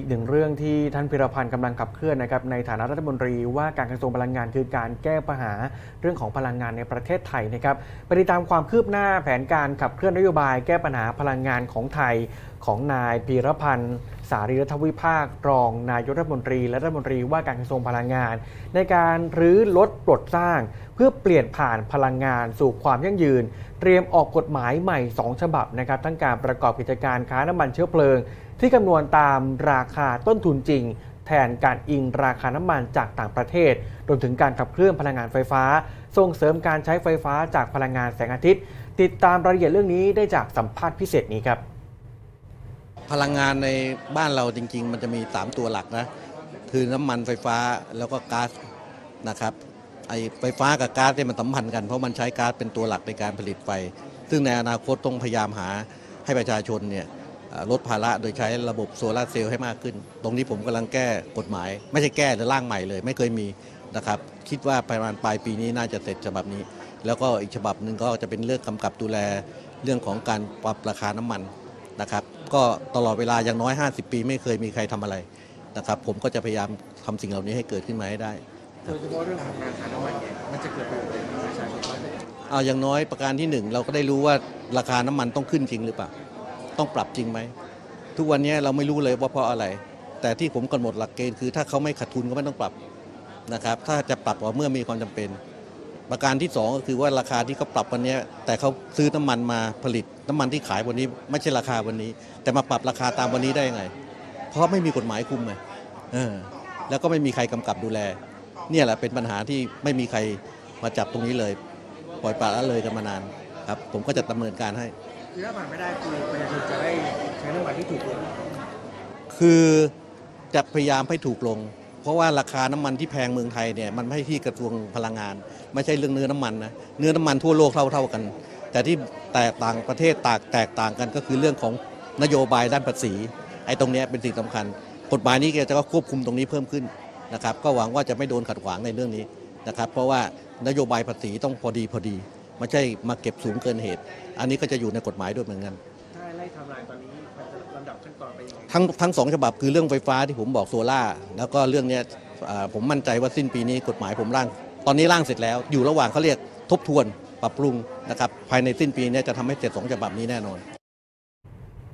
หนึ่งเรื่องที่ท่านพิรพันธ์กำลังขับเคลื่อนนะครับในฐานะรัฐมนตรีว่าการกระทรวงพลังงานคือการแก้ปัญหาเรื่องของพลังงานในประเทศไทยนะครับไปติดตามความคืบหน้าแผนการขับเคลื่อนนโยบายแก้ปัญหาพลังงานของไทยของนายพิรพันธ์สารีรัฐวิภาครองนายกรัฐมนตรีและรัฐมนตรีว่าการกระทรวงพลังงานในการรื้อลดปลดสร้างเพื่อเปลี่ยนผ่านพลังงานสู่ความยั่งยืนเตรียมออกกฎหมายใหม่2ฉบับนะครับทั้งการประกอบกิจการค้าน้ำมันเชื้อเพลิงที่คำนวณตามราคาต้นทุนจริงแทนการอิงราคาน้ำมันจากต่างประเทศรวมถึงการขับเคลื่อนพลังงานไฟฟ้าส่งเสริมการใช้ไฟฟ้าจากพลังงานแสงอาทิตย์ติดตามรายละเอียดเรื่องนี้ได้จากสัมภาษณ์พิเศษนี้ครับพลังงานในบ้านเราจริงๆมันจะมี3ตัวหลักนะคือน้ำมันไฟฟ้าแล้วก็ก๊าซนะครับไอไฟฟ้ากับก๊าซเนี่ยมันสัมพันธ์กันเพราะมันใช้ก๊าซเป็นตัวหลักในการผลิตไฟซึ่งในอนาคตต้องพยายามหาให้ประชาชนเนี่ยลดภาระโดยใช้ระบบโซลาร์เซลล์ให้มากขึ้นตรงนี้ผมกำลังแก้กฎหมายไม่ใช่แก้หรือร่างใหม่เลยไม่เคยมีนะครับคิดว่าประมาณปลายปีนี้น่าจะเสร็จฉบับนี้แล้วก็อีกฉบับหนึ่งก็จะเป็นเรื่องกำกับดูแลเรื่องของการปรับราคาน้ำมันนะครับก็ตลอดเวลาอย่างน้อย50 ปีไม่เคยมีใครทำอะไรนะครับผมก็จะพยายามทำสิ่งเหล่านี้ให้เกิดขึ้นมาให้ได้โดยเฉพาะเรื่องของราคาน้ำมันเนี่ยมันจะเกิดประโยชน์กับประชาชนบ้างไหมอย่างน้อยประการที่1เราก็ได้รู้ว่าราคาน้ำมันต้องขึ้นจริงหรือเปล่าต้องปรับจริงไหมทุกวันนี้เราไม่รู้เลยว่าเพราะอะไรแต่ที่ผมกำหนดหลักเกณฑ์คือถ้าเขาไม่ขาดทุนก็ไม่ต้องปรับนะครับถ้าจะปรับก็เมื่อมีความจำเป็นประการที่2ก็คือว่าราคาที่เขาปรับวันนี้แต่เขาซื้อน้ำมันมาผลิตน้ำมันที่ขายวันนี้ไม่ใช่ราคาวันนี้แต่มาปรับราคาตามวันนี้ได้ยังไงเพราะไม่มีกฎหมายคุมไงแล้วก็ไม่มีใครกำกับดูแลเนี่ยแหละเป็นปัญหาที่ไม่มีใครมาจับตรงนี้เลยปล่อยปละละเลยกันมานานครับผมก็จะดำเนินการให้คือถ้าผ่านไม่ได้คือประชาชนจะได้ใช้น้ำมันที่ถูกลงคือจะพยายามให้ถูกลงเพราะว่าราคาน้ำมันที่แพงเมืองไทยเนี่ยมันไม่ใช่ที่กระทรวงพลังงานไม่ใช่เรื่องเนื้อน้ำมันนะเนื้อน้ำมันทั่วโลกเท่ากันแต่ที่แตกต่างประเทศแตกต่างกันก็คือเรื่องของนโยบายด้านภาษีไอ้ตรงนี้เป็นสิ่งสำคัญกฎหมายนี้จะควบคุมตรงนี้เพิ่มขึ้นนะครับก็หวังว่าจะไม่โดนขัดขวางในเรื่องนี้นะครับเพราะว่านโยบายภาษีต้องพอดีไม่ใช่มาเก็บสูงเกินเหตุอันนี้ก็จะอยู่ในกฎหมายด้วยเหมือนกันถ้าไล่ไทม์ไลน์ตอนนี้ลำดับขั้นตอนไปยังไงทั้ง2ฉบับคือเรื่องไฟฟ้าที่ผมบอกโซล่าแล้วก็เรื่องนี้ผมมั่นใจว่าสิ้นปีนี้กฎหมายผมร่างตอนนี้ร่างเสร็จแล้วอยู่ระหว่างเขาเรียกทบทวนปรับปรุงนะครับภายในสิ้นปีนี้จะทำให้เสร็จ2ฉบับนี้แน่นอน